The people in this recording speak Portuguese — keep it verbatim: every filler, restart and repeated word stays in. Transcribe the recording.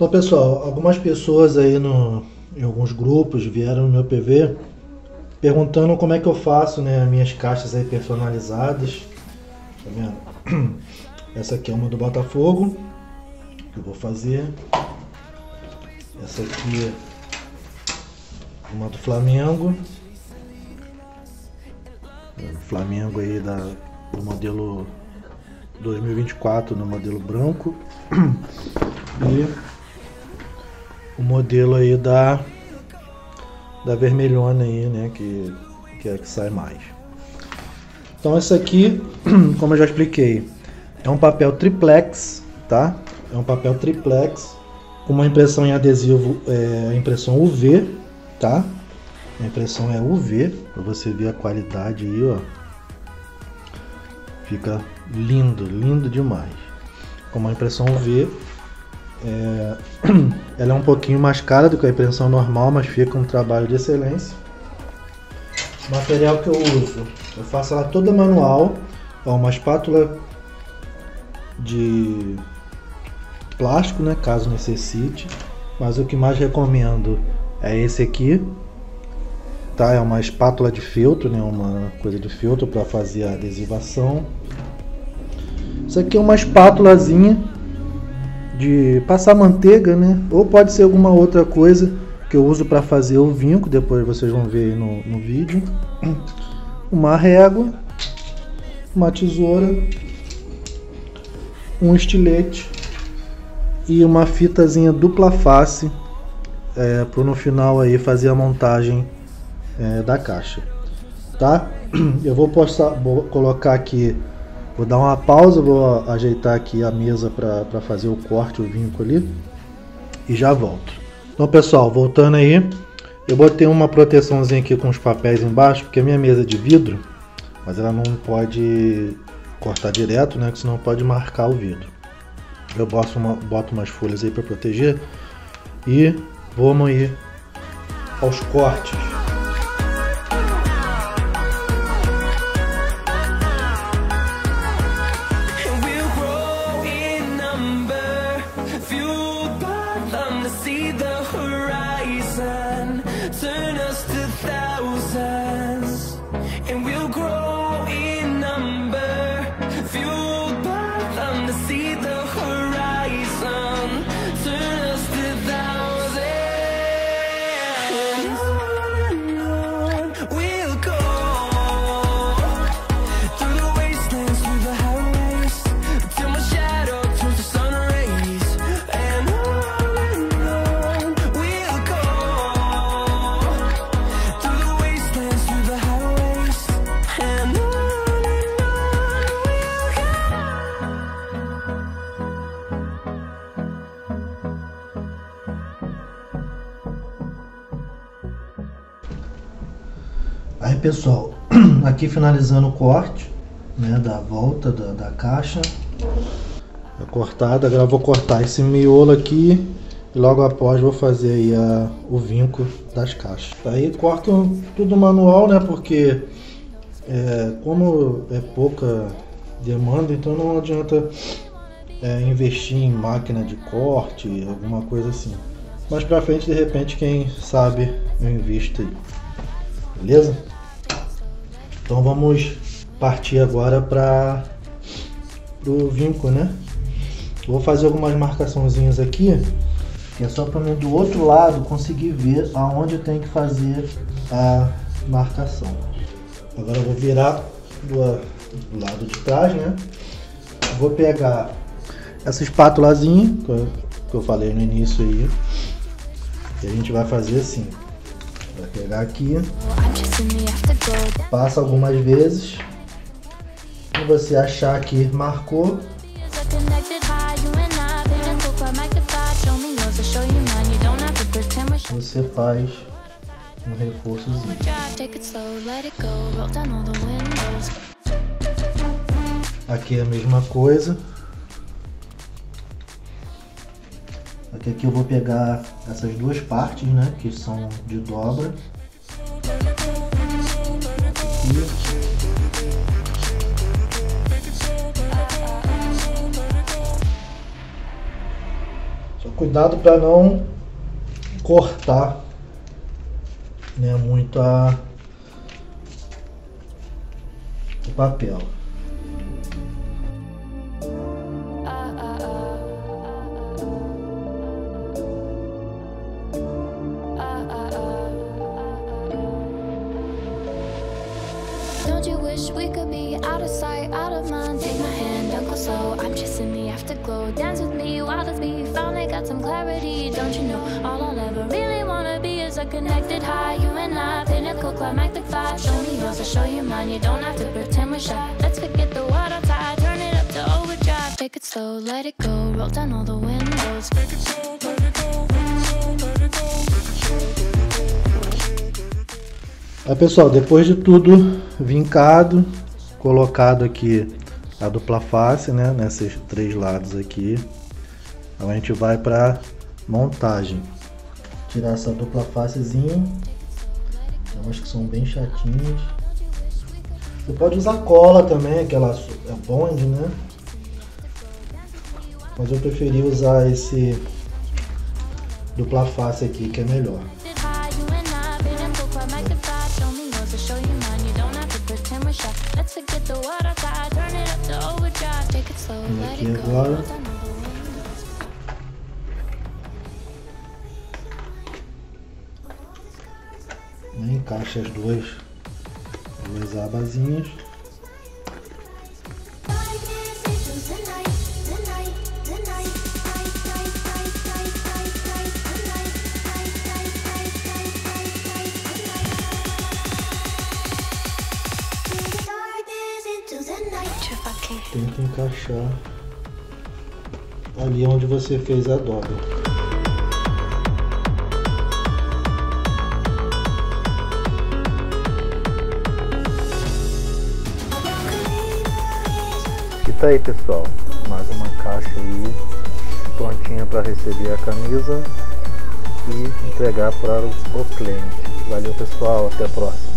Então, pessoal, algumas pessoas aí no, em alguns grupos vieram no meu P V perguntando como é que eu faço, né, minhas caixas aí personalizadas. Tá vendo? Essa aqui é uma do Botafogo que eu vou fazer. Essa aqui é uma do Flamengo. Flamengo aí da, do modelo dois mil e vinte e quatro, no modelo branco. E o modelo aí da da vermelhona aí, né, que, que é a que sai mais. Então esse aqui, como eu já expliquei, é um papel triplex, tá? É um papel triplex com uma impressão em adesivo, é, impressão U V, tá? A impressão é U V, para você ver a qualidade aí, ó. Fica lindo, lindo demais. Com uma impressão U V, é, ela é um pouquinho mais cara do que a impressão normal, mas fica um trabalho de excelência. O material que eu uso, eu faço ela toda manual. É uma espátula de plástico, né, caso necessite, mas o que mais recomendo é esse aqui, tá? É uma espátula de feltro, né, uma coisa de feltro para fazer a adesivação. Isso aqui é uma espátulazinha de passar manteiga, né? Ou pode ser alguma outra coisa que eu uso para fazer o vinco, depois vocês vão ver aí no, no vídeo. Uma régua, uma tesoura, um estilete e uma fitazinha dupla face, é, para no final aí fazer a montagem é, da caixa, tá? Eu vou, postar, vou colocar aqui. Vou dar uma pausa, vou ajeitar aqui a mesa para fazer o corte, o vinco ali, e já volto. Então, pessoal, voltando aí, eu botei uma proteçãozinha aqui com os papéis embaixo, porque a minha mesa é de vidro, mas ela não pode cortar direto, né, que senão pode marcar o vidro. Eu boto, uma, boto umas folhas aí para proteger e vamos ir aos cortes. Aí, pessoal, aqui finalizando o corte, né, da volta da, da caixa, é cortada. Agora eu vou cortar esse miolo aqui e logo após vou fazer aí a, o vinco das caixas. Aí corto tudo manual, né, porque é, como é pouca demanda, então não adianta é, investir em máquina de corte, alguma coisa assim. Mais pra frente, de repente, quem sabe eu invisto aí. Beleza? Então vamos partir agora para o vinco, né? Vou fazer algumas marcaçõezinhas aqui, que é só para mim do outro lado conseguir ver aonde eu tenho que fazer a marcação. Agora eu vou virar do, do lado de trás, né? Vou pegar essa espátulazinha que eu, que eu falei no início aí, e a gente vai fazer assim. Vai pegar aqui, passa algumas vezes, e você achar que marcou, você faz um reforçozinho. Aqui é a mesma coisa. Aqui, aqui eu vou pegar essas duas partes, né, que são de dobra. Aqui. Só Cuidado para não cortar, né, muito a, o papel. Don't you wish we could be out of sight, out of mind? Take my hand, don't go slow. I'm chasing the afterglow. Dance with me, wild as me. Finally got some clarity. Don't you know? All I'll ever really wanna be is a connected high. You and I, pinnacle, climactic vibe. Show me yours, I'll show you mine. You don't have to pretend we're shy. Let's forget the world outside. Turn it up to overdrive. Take it slow, let it go. Roll down all the windows. Take it slow, let it go. Let it go. Aí, pessoal, depois de tudo vincado, colocado aqui a dupla face, né, nesses três lados aqui, então a gente vai para montagem. Tirar essa dupla facezinha, eu acho que são bem chatinhas. Você pode usar cola também, aquela é bond, né? Mas eu preferi usar esse dupla face aqui, que é melhor. E aqui agora encaixa as duas, duas abazinhas. Tenta encaixar ali onde você fez a dobra. E tá aí, pessoal, mais uma caixa aí prontinha para receber a camisa e entregar para o cliente. Valeu, pessoal, até a próxima.